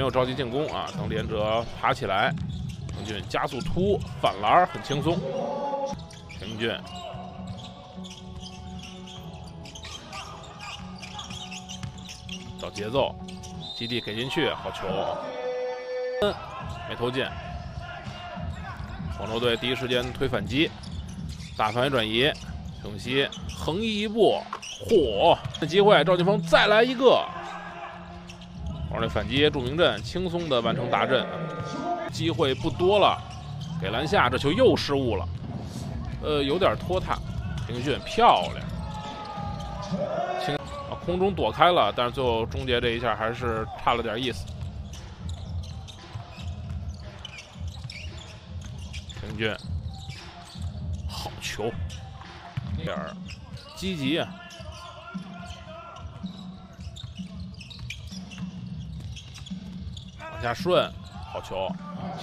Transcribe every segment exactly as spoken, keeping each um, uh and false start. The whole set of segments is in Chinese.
没有着急进攻啊，等连哲爬起来，平俊加速突反篮很轻松。平俊找节奏，基地给进去，好球，没投进。广州队第一时间推反击，大范围转移，永熙横移一步，嚯！这机会，赵金峰再来一个。广州队反击，祝明镇轻松的完成大阵，机会不多了，给篮下，这球又失误了，呃，有点拖沓。平俊漂亮，轻啊空中躲开了，但是最后终结这一下还是差了点意思。平俊，好球，点儿积极啊！往下顺，好球。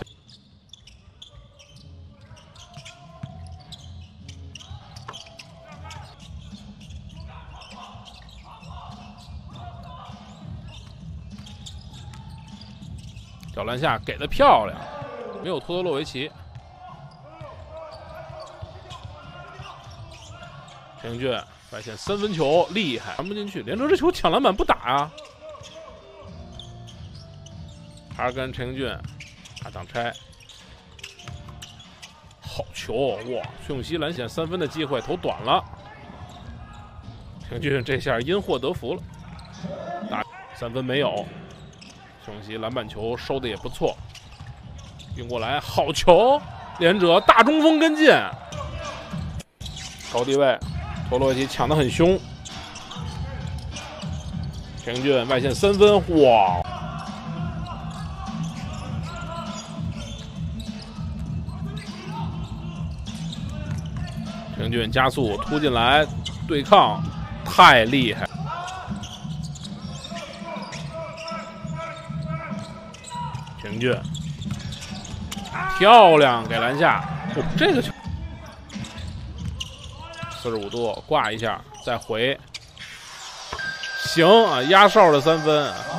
小篮下给的漂亮，没有托德洛维奇。平俊外线三分球厉害，传不进去。连哲这球抢篮板不打啊，还是跟陈英俊打挡拆，好球哇！崔永熙篮下三分的机会投短了，平俊这下因祸得福了，打三分没有。崔永熙篮板球收的也不错，运过来好球，连哲大中锋跟进，高低位。托洛维奇抢得很凶，平俊外线三分，哇！平俊加速突进来对抗，太厉害！平俊漂亮，给篮下，哦，这个球。四十五度挂一下，再回，行啊，压哨的三分。